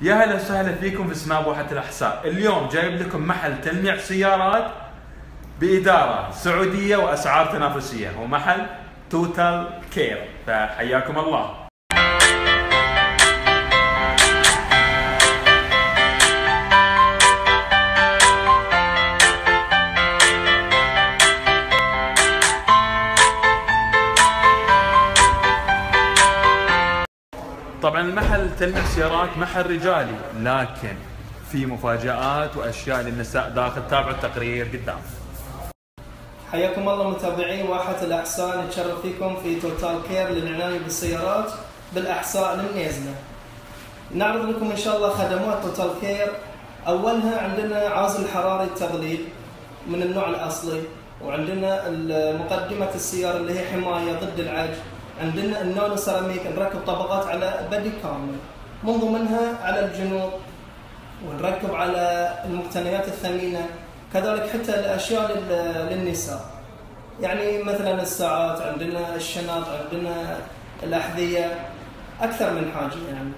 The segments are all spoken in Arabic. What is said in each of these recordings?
يا هلا وسهلا فيكم في سناب واحة الأحساء. اليوم جايب لكم محل تلميع سيارات بإدارة سعودية وأسعار تنافسية، ومحل توتال كير، فحياكم الله. طبعا المحل تلميع سيارات محل رجالي، لكن في مفاجآت واشياء للنساء داخل. تابعوا التقرير قدام. حياكم الله متابعين واحة الأحساء، نتشرف فيكم في توتال كير للعناية بالسيارات بالأحساء للنيزلة. نعرض لكم إن شاء الله خدمات توتال كير. أولها عندنا عازل حراري التظليل من النوع الأصلي، وعندنا مقدمة السيارة اللي هي حماية ضد العج. عندنا النانو سيراميك، نركب طبقات على بدي كامل، من ضمنها على الجنوب، ونركب على المقتنيات الثمينة، كذلك حتى الأشياء للنساء، يعني مثلا الساعات، عندنا الشنط، عندنا الأحذية، أكثر من حاجة يعني.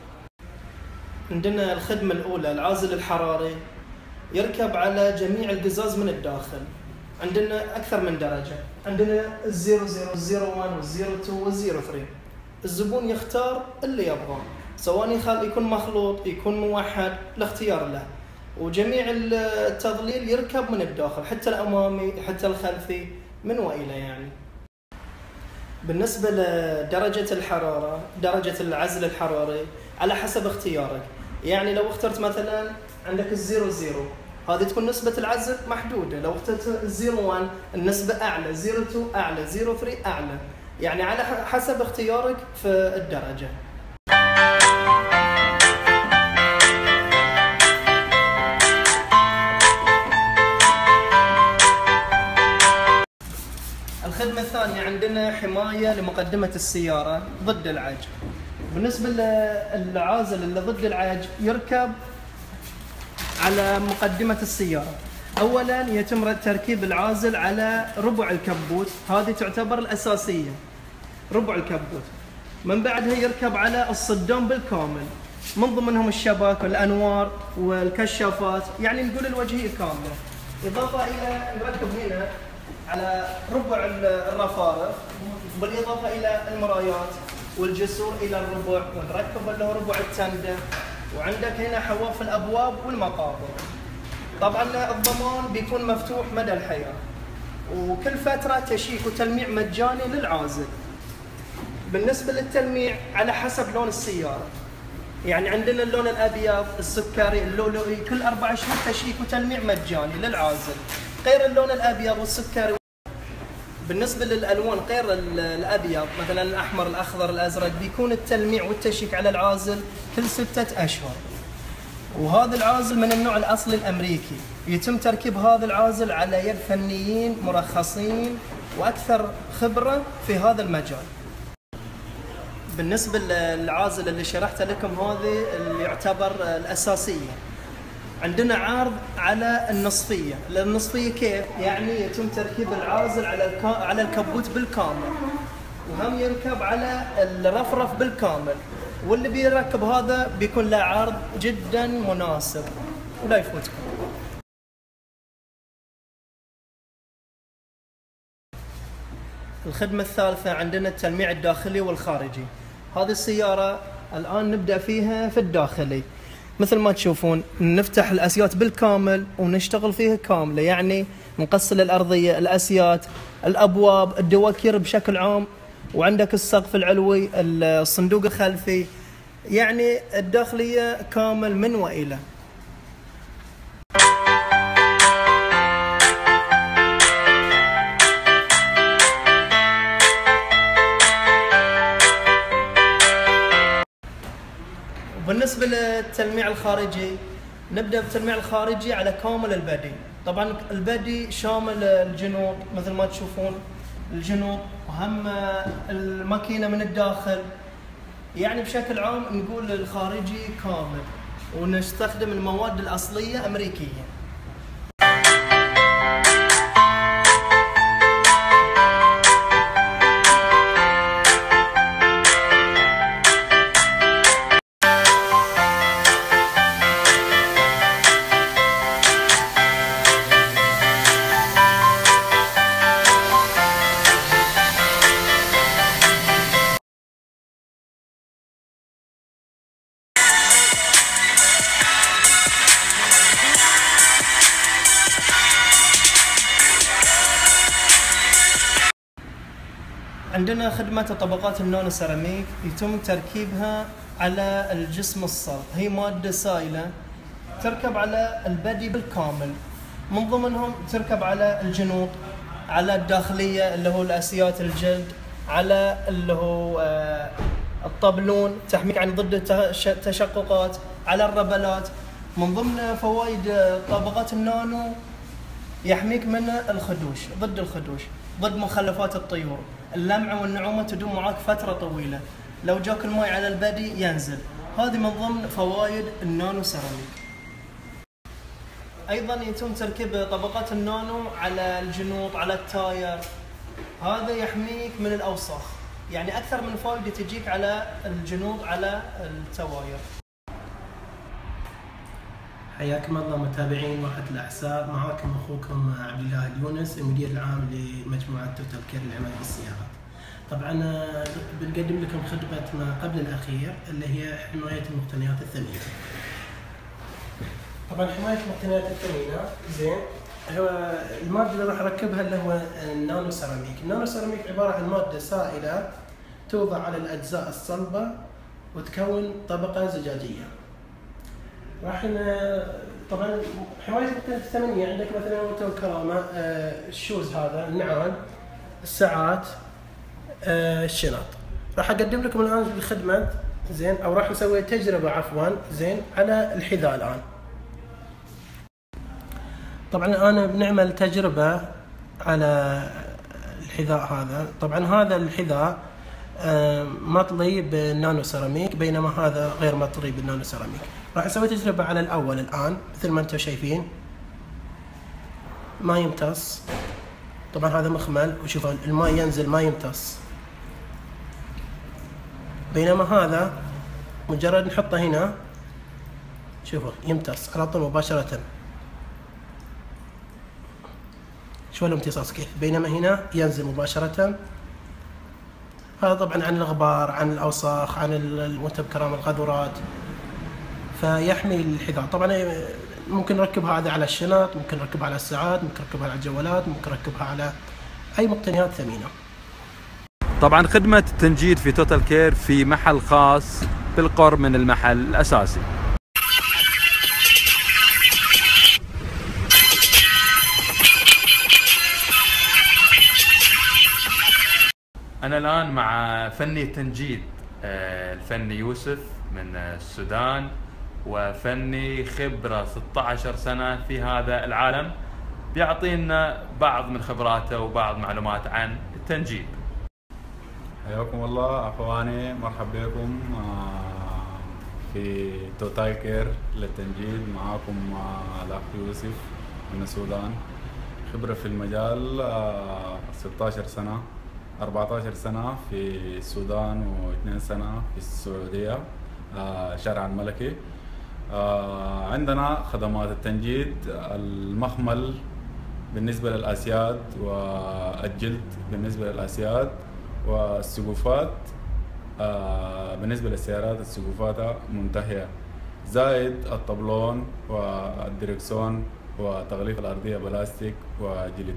عندنا الخدمة الأولى العازل الحراري، يركب على جميع القزاز من الداخل. عندنا أكثر من درجة، عندنا ال00 ال01 وال02 وال03. الزبون يختار اللي يبغاه، سواء يكون مخلوط يكون موحد، الاختيار له. وجميع التظليل يركب من الداخل، حتى الأمامي حتى الخلفي من وإلى يعني. بالنسبة لدرجة الحرارة، درجة العزل الحراري على حسب اختيارك. يعني لو اخترت مثلا عندك ال00، هذه تكون نسبة العزل محدودة. لو اخترت ال01 النسبة أعلى، 02 أعلى، 03 أعلى، يعني على حسب اختيارك في الدرجة. الخدمة الثانية عندنا حماية لمقدمة السيارة ضد العج. بالنسبة للعازل اللي ضد العج، يركب على مقدمة السيارة. أولاً يتم تركيب العازل على ربع الكبوت، هذه تعتبر الأساسية، ربع الكبوت. من بعدها يركب على الصدام بالكامل، من ضمنهم الشبك والأنوار والكشافات، يعني نقول الوجهية كاملة. إضافة إلى نركب هنا على ربع الرفارف، بالإضافة إلى المرايات والجسور إلى الربع، ونركب له ربع التندة. وعندك هنا حواف الأبواب والمقابض. طبعا الضمان بيكون مفتوح مدى الحياة، وكل فترة تشيك وتلميع مجاني للعازل. بالنسبة للتلميع على حسب لون السيارة، يعني عندنا اللون الأبيض السكري اللؤلؤي، كل 4 شهور تشيك وتلميع مجاني للعازل، غير اللون الأبيض والسكري. بالنسبة للألوان غير الأبيض، مثلا الأحمر الأخضر الأزرق، بيكون التلميع والتشيك على العازل كل 6 أشهر. وهذا العازل من النوع الأصلي الأمريكي، يتم تركيب هذا العازل على يد فنيين مرخصين وأكثر خبرة في هذا المجال. بالنسبة للعازل اللي شرحت لكم، هذه اللي يعتبر الأساسية. عندنا عرض على النصفية. النصفية كيف؟ يعني يتم تركيب العازل على الكبوت بالكامل، وهم يركب على الرفرف بالكامل. واللي بيركب هذا بيكون له عرض جدا مناسب، ولا يفوتكم. الخدمة الثالثة عندنا التلميع الداخلي والخارجي. هذه السيارة الآن نبدأ فيها في الداخلي. مثل ما تشوفون نفتح الأسيات بالكامل ونشتغل فيها كاملة، يعني نقصل الأرضية، الأسيات، الأبواب، الدواكير بشكل عام، وعندك السقف العلوي، الصندوق الخلفي، يعني الداخلية كامل من وإلى. بالنسبة للتلميع الخارجي، نبدأ بالتلميع الخارجي على كامل البدي. طبعا البدي شامل الجنوب مثل ما تشوفون، الجنوب وهم الماكينة من الداخل، يعني بشكل عام نقول الخارجي كامل، ونستخدم المواد الأصلية أمريكية. عندنا خدمة طبقات النانو سيراميك يتم تركيبها على الجسم الصلب، هي مادة سائلة تركب على البدي بالكامل، من ضمنهم تركب على الجنوط، على الداخلية اللي هو الأسيات الجلد، على اللي هو الطبلون تحميك عن ضد التشققات، على الربلات. من ضمن فوائد طبقات النانو يحميك من الخدوش، ضد الخدوش، ضد مخلفات الطيور، اللمعة والنعومة تدوم معك فترة طويلة، لو جاك الماء على البدي ينزل. هذه من ضمن فوائد النانو سيراميك. ايضا يتم تركيب طبقات النانو على الجنوط، على التاير، هذا يحميك من الاوساخ، يعني اكثر من فائده تجيك على الجنوط على التواير. حياكم الله متابعين واحة الأحساء، معاكم أخوكم عبد الله اليونس، المدير العام لمجموعة توتال كير للعناية بالسيارات. طبعا بنقدم لكم خدمة ما قبل الأخير اللي هي حماية المقتنيات الثمينة. طبعا حماية المقتنيات الثمينة زين، هو المادة اللي راح أركبها اللي هو النانو سيراميك. النانو سيراميك عبارة عن مادة سائلة توضع على الأجزاء الصلبة وتكون طبقة زجاجية. راح طبعا حماية المقتنيات الثمنية عندك مثلا موتور الكرامة، الشوز هذا، النعال، الساعات، الشنط. راح اقدم لكم الان الخدمة زين، او راح نسوي تجربة عفوا زين على الحذاء الان. طبعا انا بنعمل تجربة على الحذاء هذا. طبعا هذا الحذاء مطلي بالنانو سيراميك، بينما هذا غير مطلي بالنانو سيراميك. راح اسوي تجربة على الاول الان مثل ما انتم شايفين، ما يمتص. طبعا هذا مخمل وشوفوا الماء ينزل ما يمتص، بينما هذا مجرد نحطه هنا شوفوا يمتص على طول مباشرة. شوفوا الامتصاص كيف، بينما هنا ينزل مباشرة. هذا طبعا عن الغبار، عن الاوساخ، عن المنتب كرام القاذورات، فيحمي الحذاء. طبعا ممكن نركبها هذا على الشنط، ممكن نركبها على الساعات، ممكن نركبها على الجوالات، ممكن نركبها على اي مقتنيات ثمينة. طبعا خدمة التنجيد في توتال كير في محل خاص بالقرب من المحل الأساسي. أنا الآن مع فني التنجيد الفني يوسف من السودان، وفني خبرة 16 سنة في هذا العالم، بيعطينا بعض من خبراته وبعض معلومات عن التنجيد. حياكم الله اخواني، مرحبا بكم في توتال كير للتنجيد. معاكم الاخ يوسف من السودان، خبرة في المجال 16 سنة، 14 سنة في السودان و2 سنة في السعودية شارع الملكي. عندنا خدمات التنجيد، المخمل بالنسبة للأسياد، والجلد بالنسبة للأسياد، والسقوفات بالنسبة للسيارات السقوفات منتهية، زائد الطبلون والدركسون وتغليف الأرضية بلاستيك وجلد.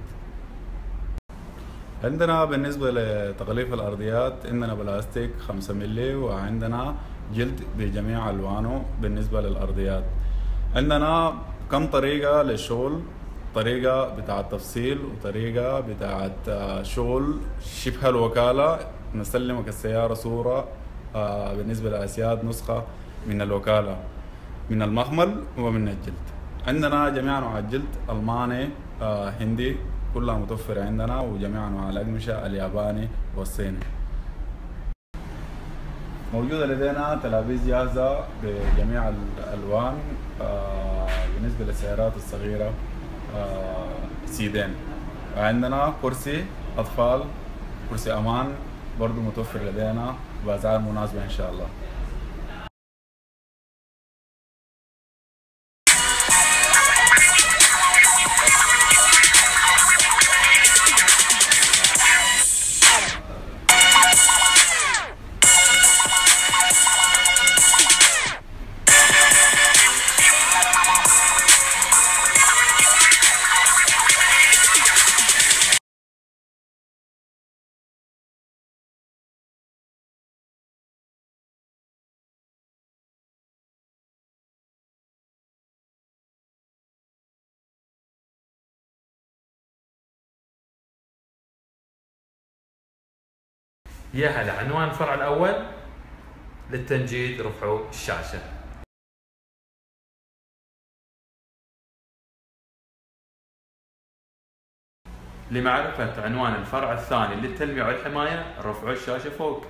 عندنا بالنسبة لتغليف الأرضيات عندنا بلاستيك 5 ملي، وعندنا جلد بجميع ألوانه. بالنسبة للأرضيات عندنا كم طريقة للشغل، طريقة بتاعة تفصيل وطريقة بتاعة شغل شبه الوكالة، نسلمك السيارة صورة بالنسبة للأسياد نسخة من الوكالة من المخمل ومن الجلد. عندنا جميع أنواع الجلد، ألماني، هندي، كلها متوفرة عندنا، وجميع أنواع الأقمشة الياباني والصيني. موجودة لدينا تلابيز جاهزة بجميع الألوان بالنسبة للسيارات الصغيرة، سيدين. عندنا كرسي أطفال، كرسي أمان برضو متوفر لدينا بأسعار مناسبة إن شاء الله. يا هلا، عنوان الفرع الأول للتنجيد رفعوا الشاشة. لمعرفة عنوان الفرع الثاني للتلميع والحماية رفعوا الشاشة فوق.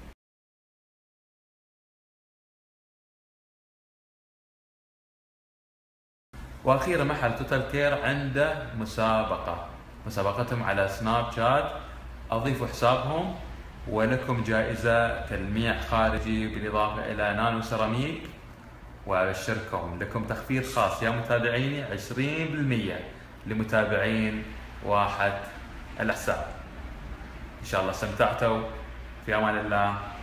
واخيرا محل توتال كير عنده مسابقتهم على سناب شات، اضيفوا حسابهم ولكم جائزة تلميع خارجي بالاضافة الى نانو سيراميك، وابشركم لكم تخفيض خاص يا متابعيني 20% لمتابعين واحد الحساب. ان شاء الله استمتعتوا، في امان الله.